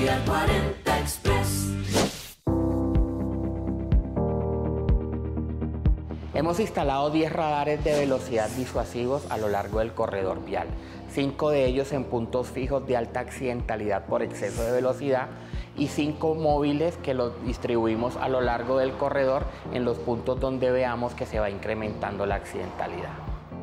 Vía 40 Express. Hemos instalado 10 radares de velocidad disuasivos a lo largo del corredor vial, 5 de ellos en puntos fijos de alta accidentalidad por exceso de velocidad y 5 móviles que los distribuimos a lo largo del corredor en los puntos donde veamos que se va incrementando la accidentalidad.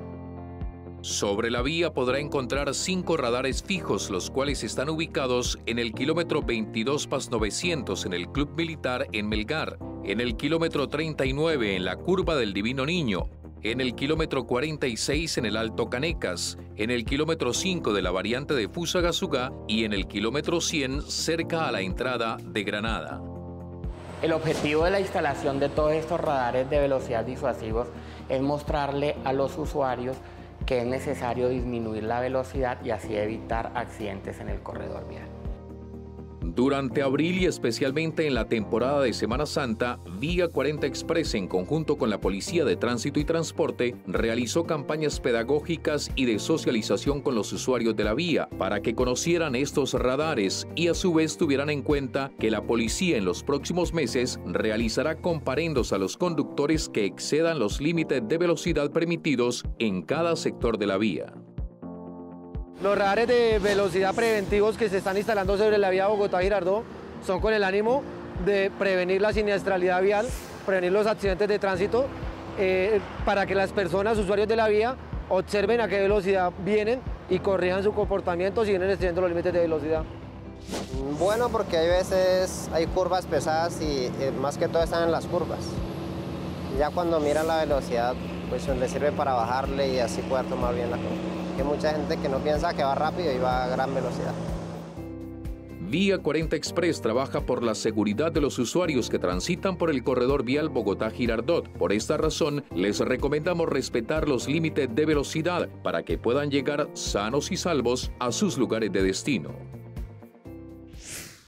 Sobre la vía podrá encontrar 5 radares fijos, los cuales están ubicados en el kilómetro 22+900 en el Club Militar en Melgar, en el kilómetro 39 en la Curva del Divino Niño, en el kilómetro 46 en el Alto Canecas, en el kilómetro 5 de la variante de Fusagasugá y en el kilómetro 100 cerca a la entrada de Granada. El objetivo de la instalación de todos estos radares de velocidad disuasivos es mostrarle a los usuarios que es necesario disminuir la velocidad y así evitar accidentes en el corredor vial. Durante abril y especialmente en la temporada de Semana Santa, Vía 40 Express, en conjunto con la Policía de Tránsito y Transporte, realizó campañas pedagógicas y de socialización con los usuarios de la vía para que conocieran estos radares y a su vez tuvieran en cuenta que la policía en los próximos meses realizará comparendos a los conductores que excedan los límites de velocidad permitidos en cada sector de la vía. Los radares de velocidad preventivos que se están instalando sobre la vía Bogotá-Girardot son con el ánimo de prevenir la siniestralidad vial, prevenir los accidentes de tránsito, para que las personas, usuarios de la vía, observen a qué velocidad vienen y corrijan su comportamiento si vienen excediendo los límites de velocidad. Bueno, porque hay veces hay curvas pesadas y más que todo están en las curvas. Ya cuando miran la velocidad, pues les sirve para bajarle y así poder tomar bien la curva. Hay mucha gente que no piensa que va rápido y va a gran velocidad. Vía 40 Express trabaja por la seguridad de los usuarios que transitan por el corredor vial Bogotá-Girardot. Por esta razón, les recomendamos respetar los límites de velocidad para que puedan llegar sanos y salvos a sus lugares de destino.